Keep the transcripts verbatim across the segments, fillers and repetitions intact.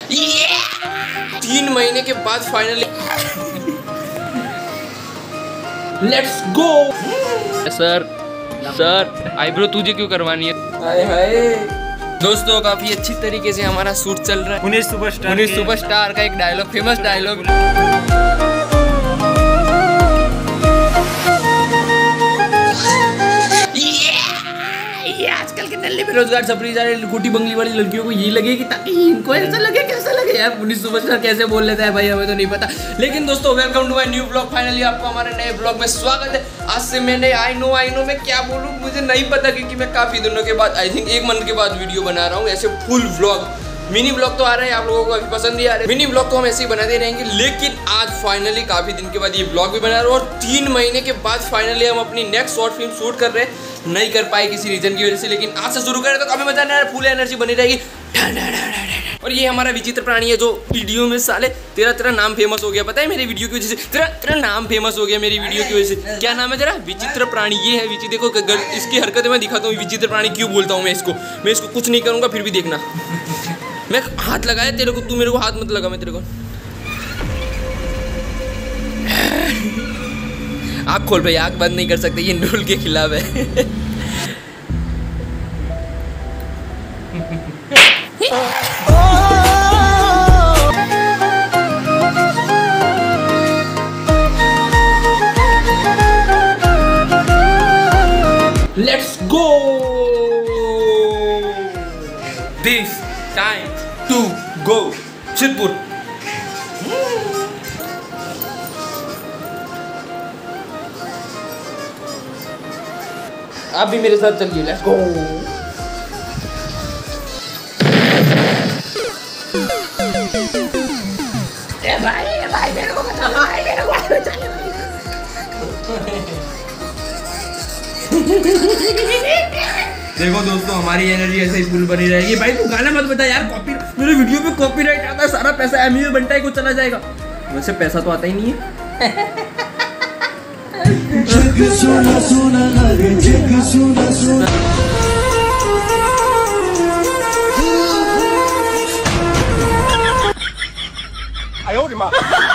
तीन महीने के बाद finally let's go. Sir sir eyebrow तुझे क्यों करवानी है? हाय हाय दोस्तों, काफी अच्छी तरीके से हमारा शूट चल रहा है। पुनीत सुपरस्टार पुनीत सुपरस्टार का एक डायलॉग, फेमस डायलॉग। ये आजकल के नल्ले बेरोजगार छपरी जा रहे गोटी बंगली वाली लड़कियों को ये लगे कि ताकि इनको ऐसा लगे, कैसा लगे यार पुनीत सुपरस्टार कैसे बोल लेता है भाई, हमें तो नहीं पता। लेकिन दोस्तों welcome to my new blog. Finally आपको हमारे नए ब्लॉग में स्वागत है। आज से मैंने आई नो आई नो मैं क्या बोलूँ मुझे नहीं पता, क्योंकि मैं काफी दिनों के बाद आई थिंक एक मंथ के बाद वीडियो बना रहा हूँ ऐसे फुल व्लॉग। मिनी ब्लॉग तो आ रहे हैं, आप लोगों को अभी पसंद नहीं आ रहे। मिनी ब्लॉग तो हम ऐसे ही बनाते रहेंगे, लेकिन आज फाइनली काफी दिन के बाद ये ब्लॉग भी बना रहा हूँ और तीन महीने के बाद फाइनली हम अपनी नेक्स्ट शॉर्ट फिल्म शूट कर रहे हैं। नहीं कर पाए किसी रीजन की वजह से, लेकिन आज से शुरू करें तो काफी मजा आने वाला है, फुल एनर्जी बनी रहेगी। और ये हमारा विचित्र प्राणी है जो वीडियो में साले तेरा तेरा नाम फेमस हो गया, पता है मेरी वीडियो की वजह से। तेरा तेरा नाम फेमस हो गया मेरी वीडियो की वजह से। क्या नाम है तेरा? विचित्र प्राणी। ये है विचित्र, देखो इसकी हरकतें मैं दिखाता हूँ। विचित्र प्राणी क्यों बोलता हूँ मैं इसको, मैं इसको कुछ नहीं करूँगा फिर भी देखना। मैं हाथ लगाया तेरे को, तू मेरे को हाथ मत लगा, मैं तेरे को। आँख खोल भाई, आँख बंद नहीं कर सकते, ये रूल के खिलाफ है। Let's go. This time to go Siddhpur. आप भी मेरे साथ चलिए, लेट्स गो। ए भाई ए भाई मेरे को बता, भाई मेरे को देखो दोस्तों, हमारी एनर्जी ऐसे ही फुल बनी रहेगी। भाई तू गाना मत बता यार, कॉपी मेरे वीडियो पे कॉपीराइट आता है, सारा पैसा एमवी बनता है, कुछ चला जाएगा। वैसे पैसा तो आता ही नहीं है। सोना सोना लगे जग सोना सोना। आयो रे मां।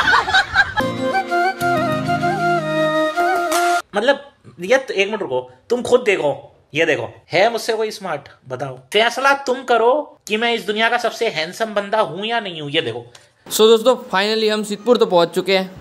मतलब ये एक मिनट रुको, तुम खुद देखो, ये देखो है मुझसे कोई स्मार्ट? बताओ, फैसला तुम करो कि मैं इस दुनिया का सबसे हैंडसम बंदा हूं या नहीं हूं। ये देखो। सो so, दोस्तों फाइनली हम सिद्धपुर तो पहुंच चुके हैं।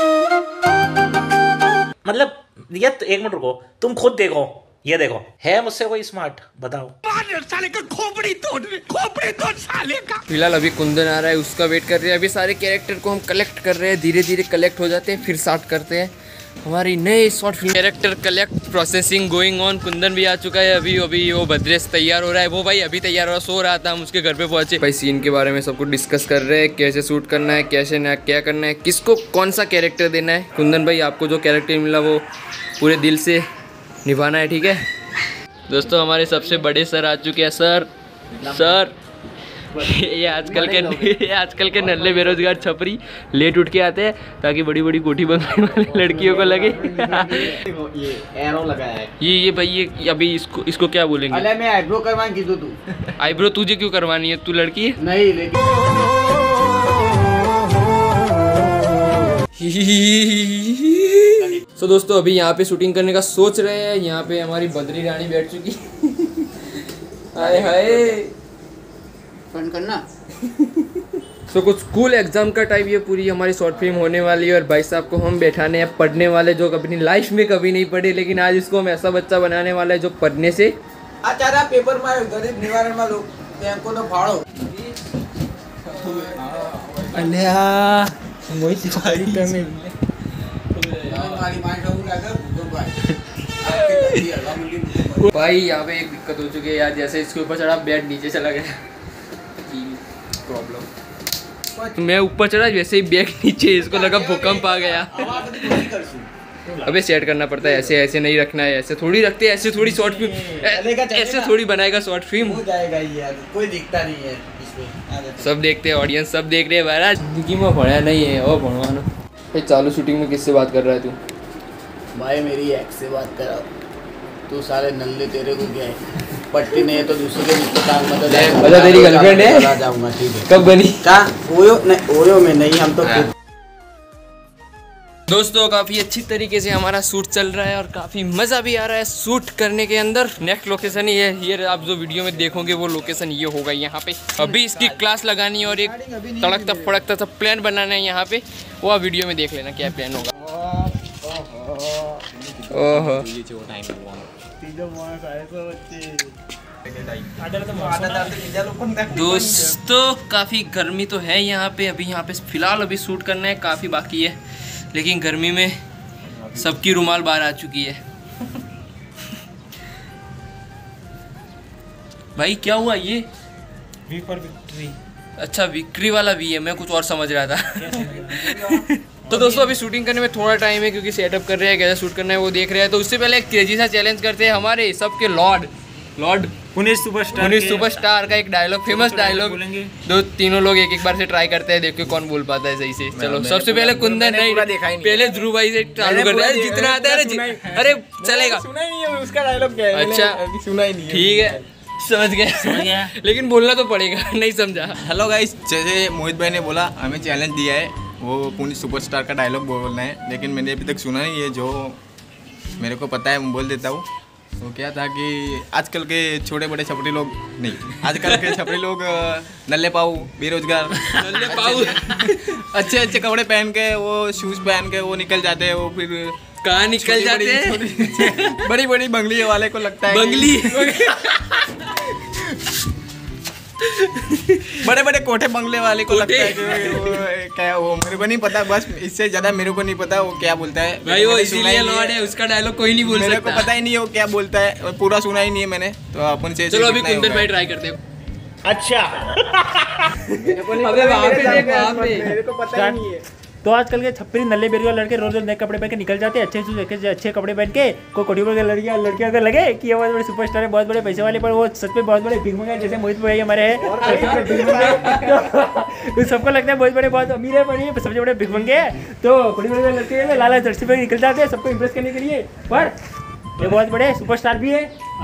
मतलब ये एक मिनट रुको, तुम खुद देखो, ये देखो है मुझसे कोई स्मार्ट? बताओ। साले का खोपड़ी तोड़, खोपड़ी तोड़ साले का। फिलहाल अभी कुंदन आ रहा है, उसका वेट कर रहे हैं। अभी सारे कैरेक्टर को हम कलेक्ट कर रहे हैं, धीरे धीरे कलेक्ट हो जाते हैं फिर स्टार्ट करते हैं हमारी नई short film. Character collect processing going on. Kundan भी आ चुका है, अभी अभी वो भद्रेश तैयार हो रहा है। वो भाई अभी तैयार हो रहा, सो रहा था, हम उसके घर पे पहुंचे। भाई सीन के बारे में सब कुछ डिस्कस कर रहे हैं, कैसे शूट करना है, कैसे ना क्या करना है, किसको कौन सा कैरेक्टर देना है। कुंदन भाई आपको जो कैरेक्टर मिला वो पूरे दिल से निभाना है, ठीक है दोस्तों। हमारे सबसे बड़े सर आ चुके हैं। सर सर ये आजकल के ये आजकल के नल्ले बेरोजगार छपरी लेट उठ के आते हैं ताकि बड़ी बड़ी कोठी बंगले वाली लड़कियों को लगे। ये एरो लगाया है। ये ये भाई ये अभी इसको इसको क्या बोलेंगे? अरे मैं आईब्रो करवाने की तू आईब्रो तुझे क्यों करवानी है? तू लड़की है? नहीं लेकिन तो दोस्तों अभी यहाँ पे शूटिंग करने का सोच रहे हैं। यहाँ पे हमारी बद्री रानी बैठ चुकी। हाय हाय फन करना। तो कुछ स्कूल एग्जाम का टाइप ये पूरी हमारी शॉर्ट फिल्म होने वाली है। और भाई साहब को हम बैठाने हैं पढ़ने वाले, जो अपनी लाइफ में कभी नहीं पढ़े, लेकिन आज इसको हम ऐसा बच्चा बनाने वाला है जो पढ़ने से आचारा पेपर में गरीब निवारण में लोग को तो फाड़ो। अल्लाह मोई सिखाई करने भाई। यहाँ पे एक दिक्कत हो चुकी है यार, जैसे इसके ऊपर चढ़ा बैट नीचे चला गया। प्रॉब्लम मैं ऊपर चढ़ा, वैसे ही बैग नीचे, इसको लगा भूकंप आ गया। अबे सेट करना पड़ता है, ऐसे ऐसे नहीं रखना है, ऐसे थोड़ी रखते हैं, ऐसे थोड़ी शॉर्ट फिल्म ऐसे थोड़ी बनाएगा शॉर्ट फिल्म। हो जाएगा ये, कोई दिखता नहीं है इसमें। सब देखते हैं, ऑडियंस सब देख रहे हैं। महाराज जिंदगी में पढ़ा नहीं है और पढ़वाना। चालू शूटिंग में किससे बात कर रहा है तू? भाई मेरी एक्स से बात करा, तू सारे नल्ले तेरे को क्या है। पट्टी नहीं है तो दूसरे के बीच में टांग मत दे। मतलब तेरी गर्लफ्रेंड है? चला जाऊंगा, ठीक है। कब बनी? क्या ओयो नहीं, ओयो में नहीं, हम तो खुद। दोस्तों काफ़ी अच्छी तरीके से हमारा शूट चल रहा है और काफ़ी मज़ा भी आ रहा है शूट करने के अंदर। नेक्स्ट लोकेशन ही है ये, आप जो वीडियो में देखोगे वो लोकेशन ये होगा यहाँ पे। अभी इसकी क्लास लगानी है और एक तड़कता फड़कता सा प्लान बनाना है यहाँ पे, वो आप वीडियो में देख लेना क्या प्लान होगा। ओहो दोस्तों काफ़ी गर्मी तो है यहाँ पे। अभी यहाँ पे फिलहाल अभी शूट करना है, काफ़ी बाकी है, लेकिन गर्मी में सबकी रुमाल बाहर आ चुकी है। भाई क्या हुआ ये? V for victory. अच्छा विक्ट्री वाला वी है, मैं कुछ और समझ रहा था। तो दोस्तों अभी शूटिंग करने में थोड़ा टाइम है क्योंकि सेटअप कर रहे हैं, कैसे शूट करना है वो देख रहे हैं। तो उससे पहले एक क्रेजी सा चैलेंज करते हैं हमारे सबके lord lord Puneet superstar Puneet superstar का एक डायलॉग, फेमस डायलॉग बोलेंगे। दो तीनों लोग एक एक बार से ट्राई करते हैं, देखिए कौन बोल पाता है सही से। चलो सबसे पहले कुंदन नहीं, पहले ध्रुव भाई से चालू करते हैं, जितना आता है अरे चलेगा। सुना ही नहीं है उसका डायलॉग क्या है। अच्छा अभी सुना ही नहीं है। ठीक है समझ गया, लेकिन बोलना तो पड़ेगा, नहीं समझा। हेलो गाइस, जैसे मोहित भाई ने बोला हमें चैलेंज दिया है वो पुनीत सुपरस्टार का डायलॉग बोलना है, लेकिन मैंने अभी तक सुना नहीं है। जो मेरे को पता है मैं बोल देता हूँ। तो क्या था कि आजकल के छोटे बड़े छपरी लोग नहीं, आजकल के छपरी लोग नल्ले पाऊ बेरोजगार नल्ले पाऊ अच्छे अच्छे कपड़े पहन के, वो शूज़ पहन के वो निकल जाते हैं। वो फिर कहाँ निकल जाते हैं? बड़ी बड़ी बंगली वाले को लगता है बंगली बड़े बड़े कोठे बंगले वाले को लगता है कि वो क्या, वो मेरे को नहीं पता, बस इससे ज्यादा मेरे को नहीं पता वो क्या बोलता है भाई। वो इसीलिए लॉर्ड है, उसका डायलॉग कोई नहीं बोल सकता। मेरे को पता ही नहीं है वो क्या बोलता है, पूरा सुना ही नहीं है मैंने। तो अपन से चलो अभी कुंदन भाई ट्राई करते हैं। अच्छा अबे वहाँ पे देख, वहाँ पे मेरे को पता ही नहीं है। तो आजकल के छप्परी नल्ले बेरिया लड़के रोज रोज नए कपड़े पहन के निकल जाते हैं, अच्छे अच्छे अच्छे कपड़े पहन के। कोई कोठी के लड़कियां लड़कियां अगर लगे कि ये बहुत बड़े सुपरस्टार है, बहुत बड़े पैसे वाले, पर वो सच में बहुत बड़े भिखमंगे हैं, जैसे मोहित भाई हमारे हैं। तो सबको लगता है बहुत बड़े बहुत अमीर है, पर ये सबसे बड़े भिखमंगे हैं। तो कोठी बड़े लड़के लाला जर्सी पे निकल जाते हैं सबको इम्प्रेस करने के लिए, पर ये बहुत बड़े सुपरस्टार भी है।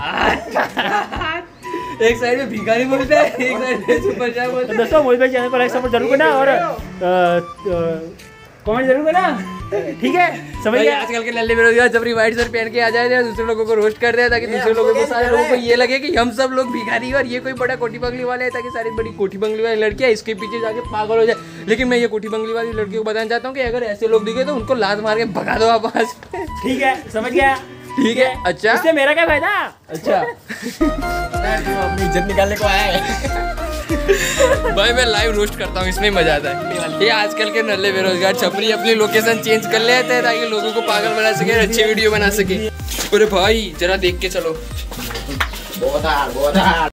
एक साइड में भिखारी बोलता है, एक साइड में सुपरस्टार बोलता है। दोस्तों मोहित भाई चैनल को लाइक सपोर्ट जरूर करना और कमेंट जरूर करना, ठीक है? समझ भाई गए? आजकल के नल्ले बेरोजगार जबरी व्हाइट शर्ट पहन के आ जाए थे, दूसरे लोगों को रोस्ट कर रहे हैं ताकि दूसरे लोगों को, सारे लोगों को ये लगे कि हम सब लोग भिखारी हैं और ये कोई बड़ा कोठी बंगली वाले हैं, ताकि सारी बड़ी कोठी बंगली वाली लड़कियां इसके पीछे जाके पागल हो जाए। लेकिन मैं ये कोठी बंगली वाली लड़कियों को बताना चाहता हूँ कि अगर ऐसे लोग दिखे तो उनको लात मार के भगा दो आप वहाँ से। ठीक है, समझ गया? ठीक है। अच्छा इससे मेरा क्या फायदा? अच्छा अपनी इज्जत निकालने को आया है। भाई मैं लाइव रोस्ट करता हूँ, इसमें मजा आता है। ये आजकल के नल्ले बेरोजगार छपरी अपनी लोकेशन चेंज कर लेते हैं ताकि लोगों को पागल बना सके, अच्छी वीडियो बना सके। अरे भाई जरा देख के चलो। बहुत बहुत